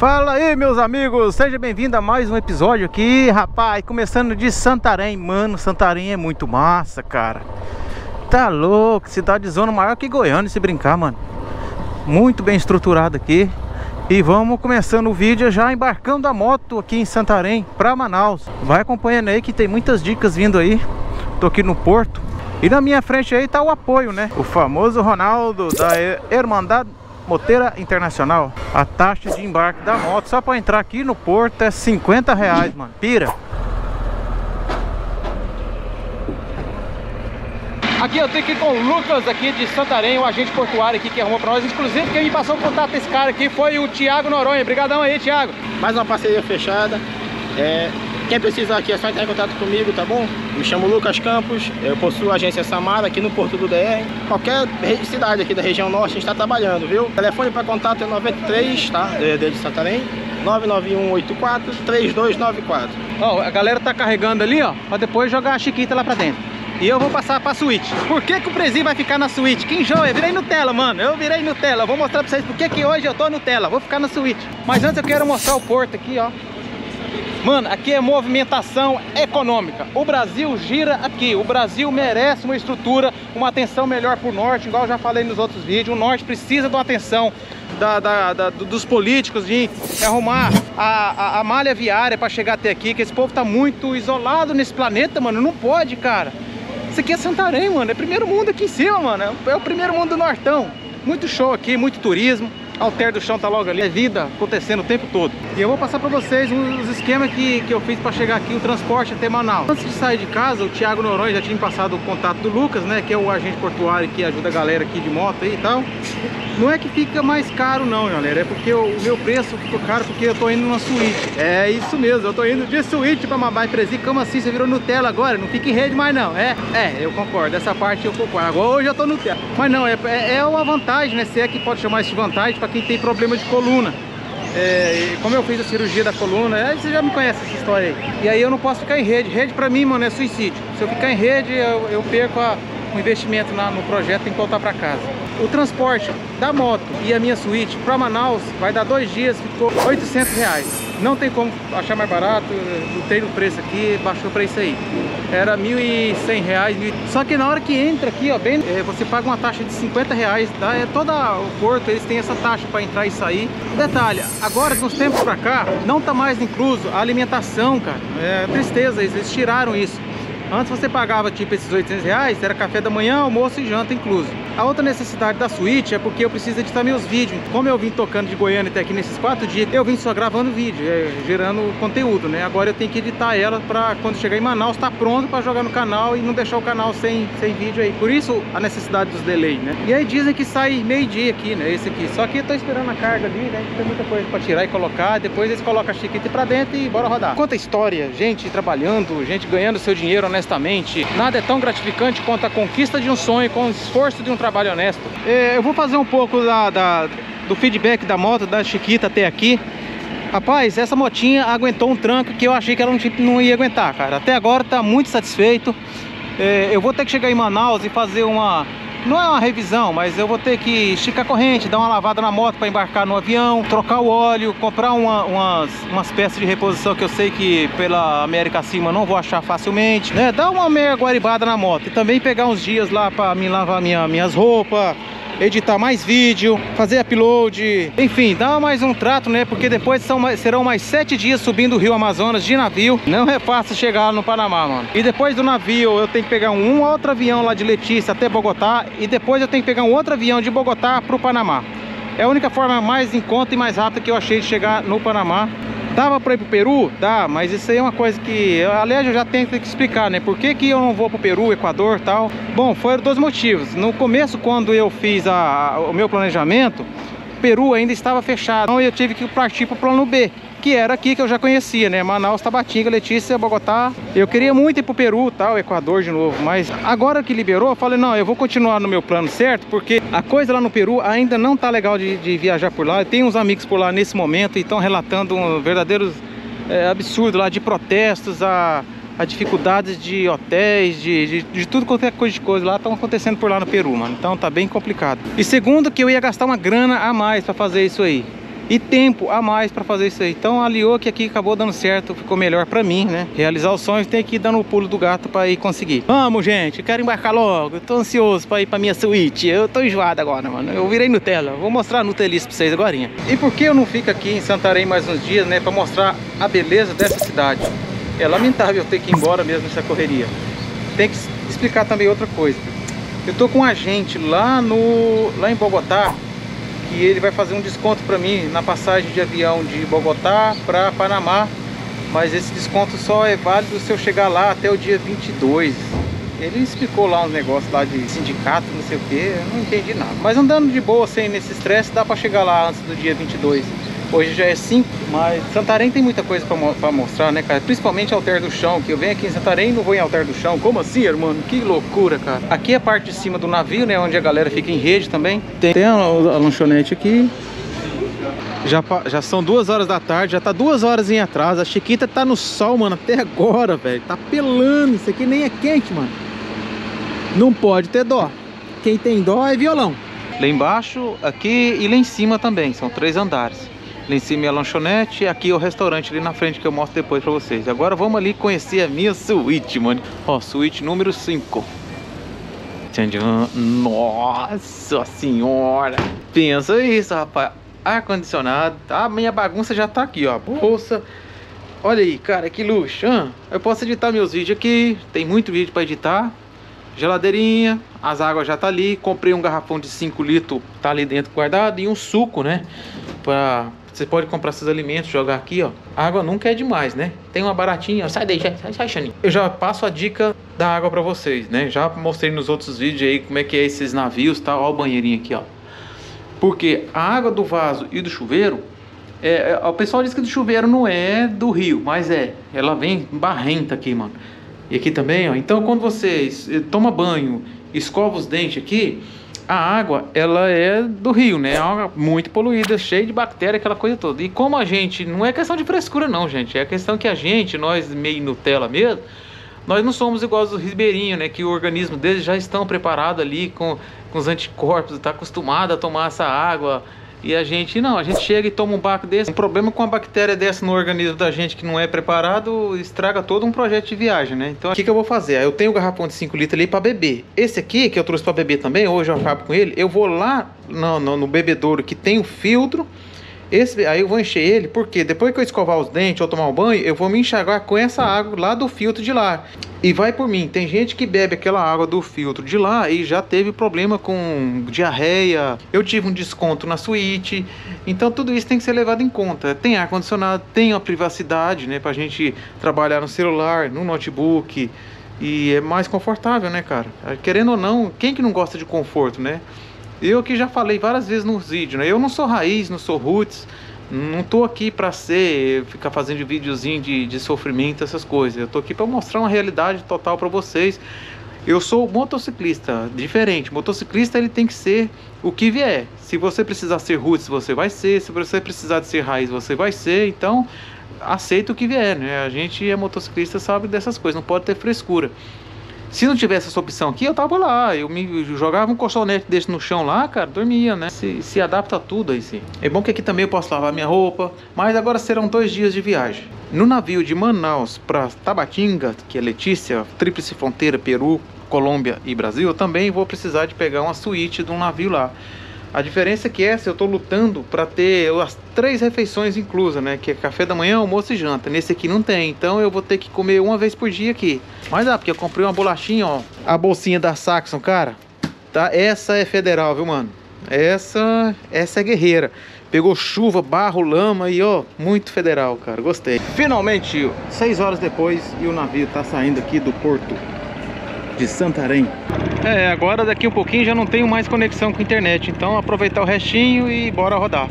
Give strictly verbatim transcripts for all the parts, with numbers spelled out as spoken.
Fala aí, meus amigos, seja bem-vindo a mais um episódio aqui, rapaz, começando de Santarém. Mano, Santarém é muito massa, cara. Tá louco, cidade zona maior que Goiânia, se brincar, mano. Muito bem estruturado aqui. E vamos começando o vídeo já embarcando a moto aqui em Santarém para Manaus. Vai acompanhando aí que tem muitas dicas vindo aí. Tô aqui no porto. E na minha frente aí tá o apoio, né? O famoso Ronaldo da Irmandade Moteira Internacional. A taxa de embarque da moto só para entrar aqui no porto é cinquenta reais, mano. Pira. Aqui eu tenho que ir com o Lucas aqui de Santarém, o agente portuário aqui que arrumou pra nós. Inclusive quem me passou o contato desse cara aqui foi o Thiago Noronha. Obrigadão aí, Thiago. Mais uma parceria fechada. É, quem precisar aqui é só entrar em contato comigo, tá bom? Me chamo Lucas Campos, eu possuo a agência Samara aqui no Porto do D R. Qualquer cidade aqui da região norte a gente está trabalhando, viu? O telefone para contato é noventa e três, tá? De Santarém, nove nove um oito quatro três dois nove quatro. Ó, a galera tá carregando ali, ó, pra depois jogar a chiquita lá pra dentro. E eu vou passar pra suíte. Por que que o Prezinho vai ficar na suíte? Que enjoa, eu virei Nutella, mano. Eu virei Nutella. Vou mostrar pra vocês por que que hoje eu tô Nutella. Vou ficar na suíte. Mas antes eu quero mostrar o porto aqui, ó. Mano, aqui é movimentação econômica. O Brasil gira aqui. O Brasil merece uma estrutura, uma atenção melhor pro norte, igual eu já falei nos outros vídeos. O norte precisa de uma atenção da, da, da, dos políticos, de arrumar a, a, a malha viária pra chegar até aqui, que esse povo tá muito isolado nesse planeta, mano. Não pode, cara. Isso aqui é Santarém, mano. É primeiro mundo aqui em cima, mano. É o primeiro mundo do Nortão. Muito show aqui, muito turismo. Alter do Chão tá logo ali. É vida acontecendo o tempo todo. E eu vou passar pra vocês os esquemas que, que eu fiz pra chegar aqui, o transporte até Manaus. Antes de sair de casa, o Thiago Noronha já tinha passado o contato do Lucas, né? Que é o agente portuário que ajuda a galera aqui de moto aí e tal. Não é que fica mais caro não, galera. É porque o, o meu preço ficou caro porque eu tô indo numa suíte. É isso mesmo, eu tô indo de suíte pra Mabai Prezinho. Como assim? Você virou Nutella agora? Não fica em rede mais não. É, é, eu concordo. Essa parte eu concordo. Agora hoje eu tô Nutella. Mas não, é, é, é uma vantagem, né? Se é que pode chamar isso de vantagem pra quem tem problema de coluna. É, como eu fiz a cirurgia da coluna, é, você já me conhece essa história aí. E aí eu não posso ficar em rede. Rede pra mim, mano, é suicídio. Se eu ficar em rede, eu, eu perco a, o investimento na, no projeto, tem que voltar pra casa. O transporte da moto e a minha suíte para Manaus vai dar dois dias, ficou oitocentos reais. Não tem como achar mais barato, não tem no preço aqui, baixou para isso aí. Era mil e cem reais. Só que na hora que entra aqui, ó, bem, é, você paga uma taxa de cinquenta reais, tá? É todo o porto, eles têm essa taxa para entrar e sair. Detalhe, agora nos tempos para cá, não tá mais incluso a alimentação, cara. É tristeza, eles tiraram isso. Antes você pagava tipo esses oitocentos reais, era café da manhã, almoço e janta incluso. A outra necessidade da suíte é porque eu preciso editar meus vídeos. Como eu vim tocando de Goiânia até aqui nesses quatro dias, eu vim só gravando vídeo, é, gerando conteúdo, né? Agora eu tenho que editar ela pra quando chegar em Manaus tá pronto pra jogar no canal e não deixar o canal sem, sem vídeo aí. Por isso a necessidade dos delay, né? E aí dizem que sai meio dia aqui, né? Esse aqui. Só que eu tô esperando a carga ali, né? Tem muita coisa pra tirar e colocar. Depois eles colocam a chiquita pra dentro e bora rodar. Conta a história, gente trabalhando, gente ganhando seu dinheiro honestamente. Nada é tão gratificante quanto a conquista de um sonho com o esforço de um trabalho honesto. É, eu vou fazer um pouco da, da, do feedback da moto, da chiquita até aqui. Rapaz, essa motinha aguentou um tranco que eu achei que ela não, não ia aguentar, cara. Até agora tá muito satisfeito. É, eu vou ter que chegar em Manaus e fazer uma... Não é uma revisão, mas eu vou ter que esticar a corrente, dar uma lavada na moto para embarcar no avião, trocar o óleo, comprar uma, umas, umas peças de reposição que eu sei que pela América acima não vou achar facilmente, né? Dar uma meia guaribada na moto e também pegar uns dias lá para me lavar minha, minhas roupas, editar mais vídeo, fazer upload, enfim, dar mais um trato, né? Porque depois são mais, serão mais sete dias subindo o rio Amazonas de navio. Não é fácil chegar lá no Panamá, mano. E depois do navio eu tenho que pegar um, um outro avião lá de Letícia até Bogotá. E depois eu tenho que pegar um outro avião de Bogotá pro Panamá. É a única forma mais em conta e mais rápida que eu achei de chegar no Panamá. Dava pra ir pro Peru? Dá, mas isso aí é uma coisa que... Aliás, eu já tenho que explicar, né? Por que que eu não vou pro Peru, Equador e tal? Bom, foram dois motivos. No começo, quando eu fiz a, a, o meu planejamento, o Peru ainda estava fechado. Então eu tive que partir pro plano B, que era aqui que eu já conhecia, né? Manaus, Tabatinga, Letícia, Bogotá. Eu queria muito ir pro Peru, tal, Equador de novo. Mas agora que liberou, eu falei, não, eu vou continuar no meu plano certo, porque a coisa lá no Peru ainda não tá legal de, de viajar por lá. Eu tenho uns amigos por lá nesse momento e estão relatando um verdadeiros é, absurdos lá de protestos, a, a dificuldades de hotéis, de, de, de tudo qualquer coisa de coisa lá estão acontecendo por lá no Peru, mano. Então tá bem complicado. E segundo, que eu ia gastar uma grana a mais pra fazer isso aí. e tempo a mais para fazer isso aí. Então aliou que aqui acabou dando certo, ficou melhor para mim, né? Realizar o sonho, tem que ir dando o pulo do gato para ir conseguir. Vamos, gente, eu quero embarcar logo. Eu tô ansioso para ir para minha suíte. Eu tô enjoado agora, mano. Eu virei Nutella. Vou mostrar a Nutelice para vocês agora. E por que eu não fico aqui em Santarém mais uns dias, né, para mostrar a beleza dessa cidade? É lamentável ter que ir embora mesmo nessa correria. Tem que explicar também outra coisa. Eu tô com um agente lá no lá em Bogotá, que ele vai fazer um desconto para mim na passagem de avião de Bogotá para Panamá, mas esse desconto só é válido se eu chegar lá até o dia vinte e dois. Ele explicou lá uns negócios lá de sindicato, não sei o que, eu não entendi nada. Mas andando de boa, sem nesse estresse, dá para chegar lá antes do dia vinte e dois. Hoje já é cinco, mas Santarém tem muita coisa para mostrar, né, cara? Principalmente Alter do Chão, que eu venho aqui em Santarém e não vou em Alter do Chão. Como assim, irmão? Que loucura, cara. Aqui é a parte de cima do navio, né, onde a galera fica em rede também. Tem, tem a, a lanchonete aqui. Já, já são duas horas da tarde, já tá duas horas em atraso. A Chiquita tá no sol, mano, até agora, velho. Tá pelando, isso aqui nem é quente, mano. Não pode ter dó. Quem tem dó é violão. Lá embaixo, aqui e lá em cima também, são três andares. Lá em cima é a lanchonete, aqui é o restaurante ali na frente que eu mostro depois pra vocês. Agora vamos ali conhecer a minha suíte, mano. Ó, suíte número cinco. Nossa senhora. Pensa isso, rapaz. Ar-condicionado. A minha bagunça já tá aqui, ó. Bolsa. Olha aí, cara, que luxo. Ah, eu posso editar meus vídeos aqui. Tem muito vídeo pra editar. Geladeirinha. As águas já tá ali. Comprei um garrafão de cinco litros. Tá ali dentro guardado. E um suco, né? Pra... Você pode comprar seus alimentos, jogar aqui, ó. A água nunca é demais, né? Tem uma baratinha, ó. Sai daí, sai, sai, Xaninho. Eu já passo a dica da água pra vocês, né? Já mostrei nos outros vídeos aí como é que é esses navios, tá? Ó o banheirinho aqui, ó. Porque a água do vaso e do chuveiro, é, é, o pessoal diz que do chuveiro não é do rio, mas é. Ela vem barrenta aqui, mano. E aqui também, ó. Então, quando você toma banho, escova os dentes aqui... A água, ela é do rio, né? É água muito poluída, cheia de bactéria, aquela coisa toda. E como a gente, não é questão de frescura não, gente. É questão que a gente, nós meio Nutella mesmo, nós não somos iguais aos ribeirinhos, né? Que o organismo deles já estão preparado ali com, com os anticorpos, está acostumado a tomar essa água. E a gente não, a gente chega e toma um baco desse. Um problema com a bactéria dessa no organismo da gente que não é preparado, estraga todo um projeto de viagem, né? Então o que, que eu vou fazer? Eu tenho o garrafão de cinco litros ali para beber. Esse aqui, que eu trouxe para beber também, hoje eu acabo com ele, eu vou lá no, no, no bebedouro que tem o filtro. Esse, aí eu vou encher ele, porque depois que eu escovar os dentes ou tomar um banho, eu vou me enxaguar com essa água lá do filtro de lá. E vai por mim, tem gente que bebe aquela água do filtro de lá e já teve problema com diarreia. Eu tive um desconto na suíte, então tudo isso tem que ser levado em conta. Tem ar-condicionado, tem a privacidade, né, pra gente trabalhar no celular, no notebook. E é mais confortável, né, cara? Querendo ou não, quem que não gosta de conforto, né? Eu que já falei várias vezes nos vídeos, né? Eu não sou raiz, não sou roots. Não tô aqui pra ser, ficar fazendo videozinho de, de sofrimento, essas coisas. Eu tô aqui pra mostrar uma realidade total pra vocês. Eu sou motociclista, diferente. Motociclista, ele tem que ser o que vier. Se você precisar ser roots, você vai ser. Se você precisar de ser raiz, você vai ser. Então, aceita o que vier, né? A gente é motociclista, sabe dessas coisas. Não pode ter frescura. Se não tivesse essa opção aqui, eu tava lá. Eu me jogava um colchonete desse no chão lá, cara, dormia, né? Se, se adapta a tudo aí, sim. É bom que aqui também eu posso lavar minha roupa. Mas agora serão dois dias de viagem. No navio de Manaus para Tabatinga, que é Letícia, Tríplice Fronteira, Peru, Colômbia e Brasil, eu também vou precisar de pegar uma suíte de um navio lá. A diferença é que essa eu tô lutando para ter as três refeições inclusas, né? Que é café da manhã, almoço e janta. Nesse aqui não tem, então eu vou ter que comer uma vez por dia aqui. Mas dá, porque eu comprei uma bolachinha, ó. A bolsinha da Saxon, cara. Tá? Essa é federal, viu, mano? Essa, essa é guerreira. Pegou chuva, barro, lama e, ó, muito federal, cara. Gostei. Finalmente, seis horas depois, e o navio tá saindo aqui do porto de Santarém. É, agora daqui um pouquinho já não tenho mais conexão com a internet, então aproveitar o restinho e bora rodar.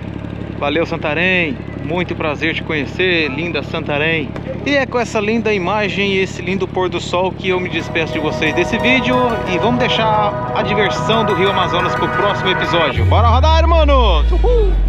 Valeu, Santarém, muito prazer te conhecer, linda Santarém. E é com essa linda imagem e esse lindo pôr do sol que eu me despeço de vocês desse vídeo. E vamos deixar a diversão do Rio Amazonas pro próximo episódio. Bora rodar, mano! Uhul!